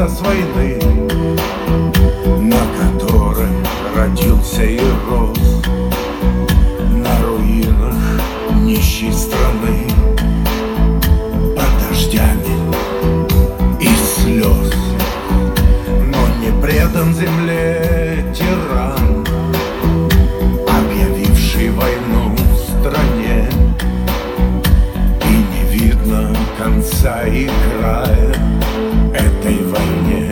с войны, на которой родился и рос, на руинах нищей страны, под дождями и слез. Но не предан земле тиран, объявивший войну в стране, и не видно конца и края этой войне.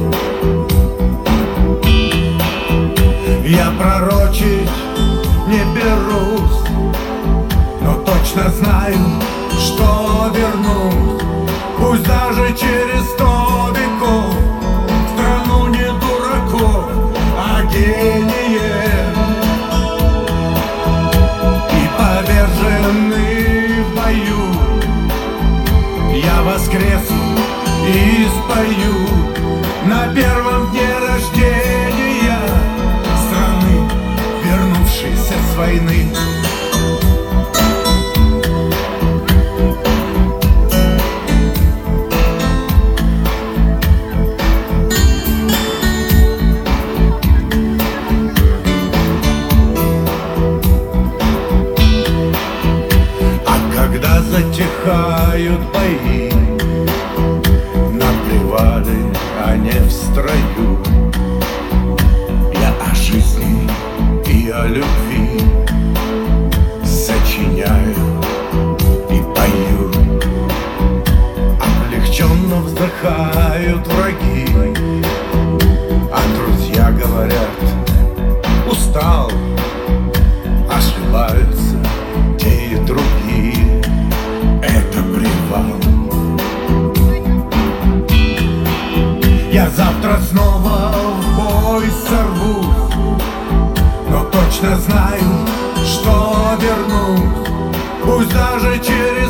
Я пророчить не берусь, но точно знаю, что вернусь, пусть даже через 100 веков, в страну не дураков, а гениев. И поверженный в бою я воскресну и спою на первом дне рождения страны, вернувшейся с войны. А когда затихают бои на привале, а не в строю, я о жизни и о любви сочиняю и пою. Облегченно вздыхают враги, а друзья говорят: устал. Ошибаются те и другие, это привал. Я завтра снова в бой сорвусь, но точно знаю, что вернусь, пусть даже через